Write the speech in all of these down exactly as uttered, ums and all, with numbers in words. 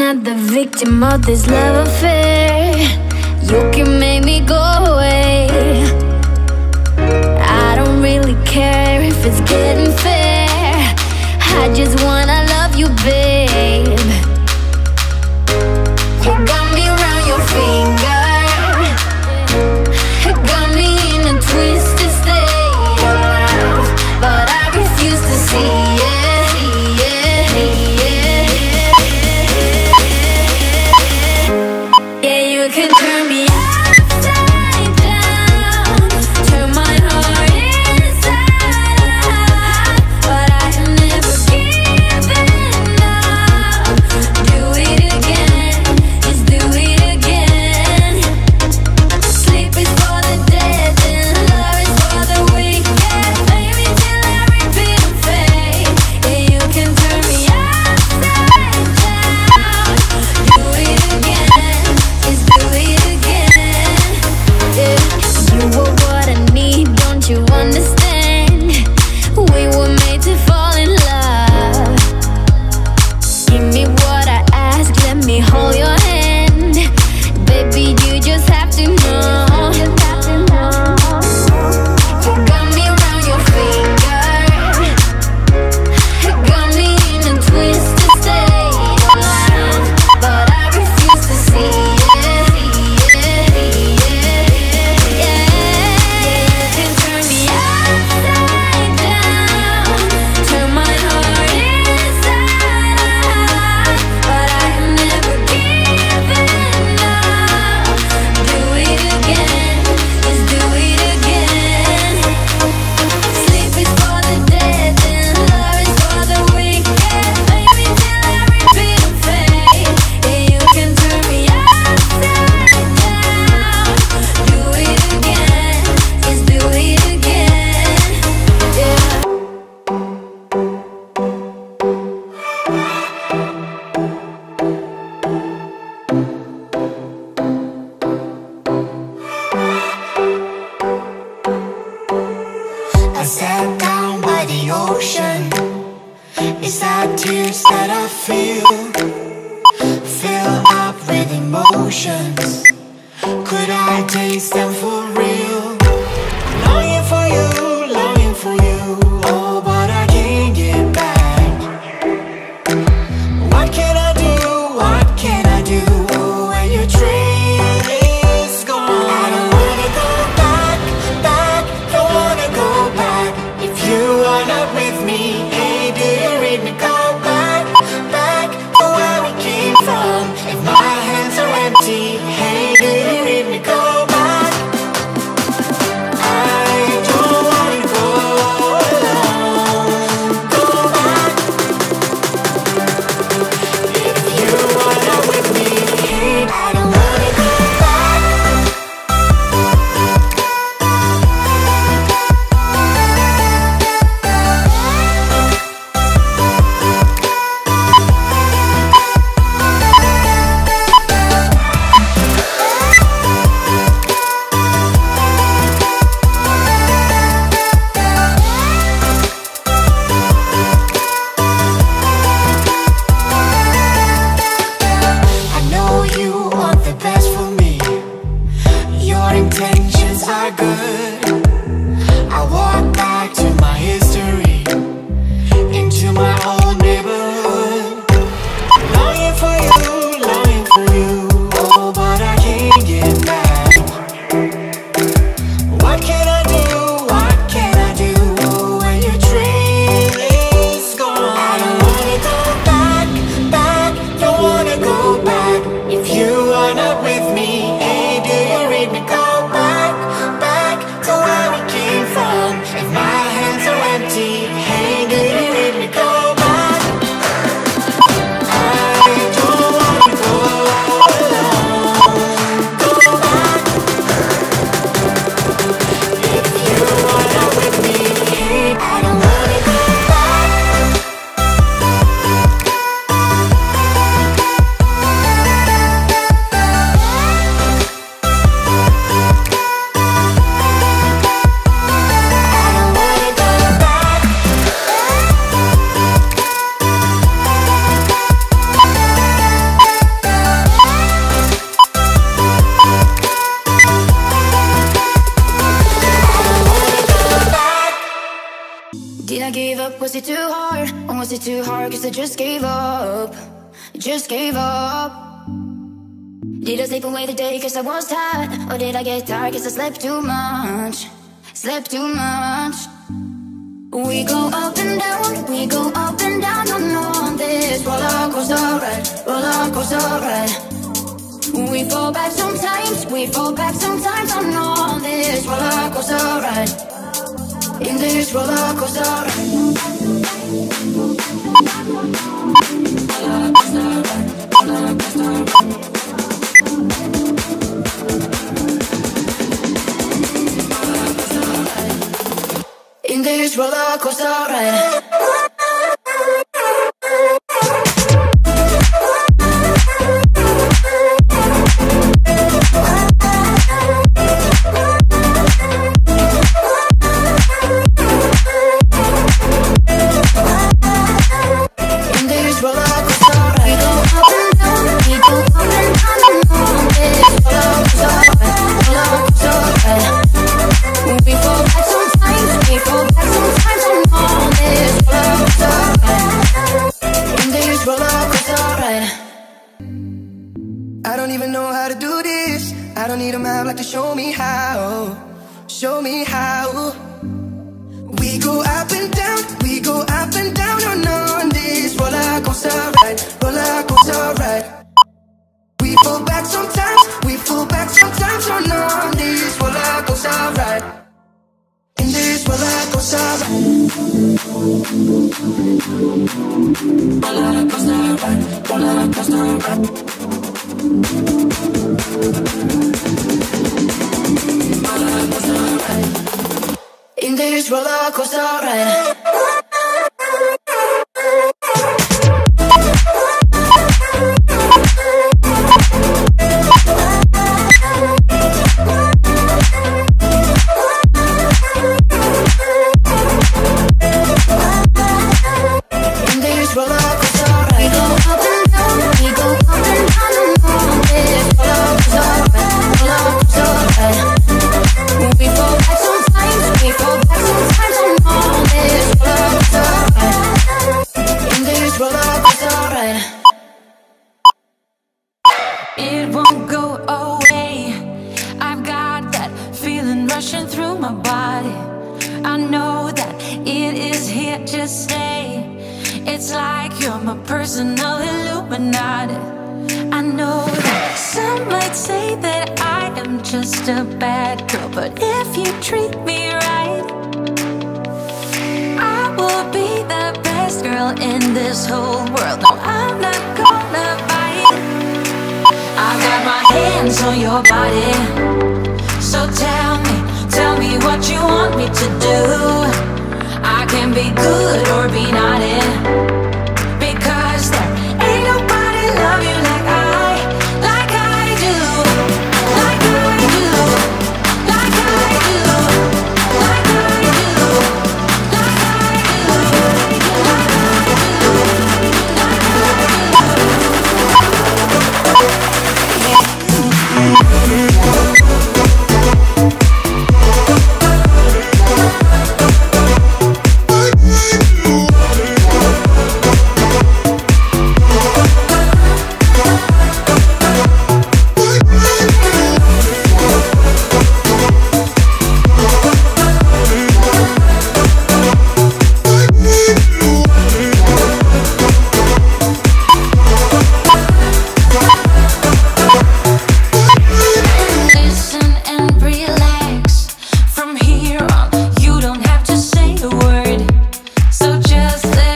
not the victim of this love affair. You can make me go away. I don't really care if it's getting fair. I just wanna love you, babe. You got me around your finger, got me in a twisted state of love, but I refuse to see it. Yeah, you can turn me upside down, turn my heart inside out, but I have never given up. Do it again, just do it again. Sleep is for the dead and love is for the wicked. Play me till I repeat and fade. Yeah, you can turn me upside down. Do it again, just do it again. Yeah, you were what I need, don't you understand? We were made to fall in love. Give me what I ask, let me hold your hand. Baby, you just have to know. You got me around your finger, got me in a twisted state of love, but I refuse to see it. Yeah, you can turn me upside down, turn my heart inside out, but I have never given up. Do it again, just do it again. Sleep is for the dead and love is for the wicked. Play me till I repeat and fade. Yeah, you can turn me upside down. Do it again, just do it again. Yeah. I sat down by the ocean. It's that tears that I feel, fill up with emotions. Could I taste them for real? Longing for you, longing for you. Oh, but I can't get back. What can I do? What can I do when your train is gone? I don't wanna go back, back. Don't wanna go back. If you are not with me, hey, do you read me? Go back, back to where we came from. If my hands are empty, hey, do you read me? Go back. I don't wanna go alone. Go back. If you are not with me, hey, I don't wanna go back. I know you want the best for me. Your intentions are good. I walk back to my history, into my old neighborhood. Longing for you, longing for you. Oh, but I can't get back. What can I do? What can I do when your train is gone? I don't wanna go back, back. Don't wanna go back. If you are not with me, hey, do you read me? Go back, back to where we came from. If my hands are empty, hey, do you read me? Go back. I don't wanna go it too hard, cause I just gave up. Just gave up. Did I sleep away the day cause I was tired? Or did I get tired cause I slept too much? Slept too much. We go up and down, we go up and down on, on this roller coaster ride, roller coaster ride. We fall back sometimes, we fall back sometimes on, on this roller coaster ride. In this roller coaster ride. Roller coaster ride, roller coaster ride. In this roller coaster ride. I don't even know how to do this. I don't need a map like to show me how. Show me how. We go up and down, we go up and down on, on this roller coaster ride, roller coaster ride. We fall back sometimes, we fall back sometimes on, on this roller coaster ride. In this roller coaster ride. Roller coaster ride, roller coaster ride. In this roller coaster ride. It won't go away. I've got that feeling rushing through my body. I know that it is here to stay. It's like you're my personal Illuminati. I know that some might say that I am just a bad girl, but if you treat me right, I will be the best girl in this whole world. No, I'm not gonna bite. I got my hands on your body, so tell me, tell me what you want me to do. I can be good or be naughty, because there ain't nobody love you like I, like I do, like I do, like I do, like I do, like I do, like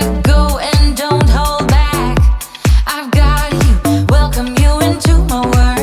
welcome you into my world.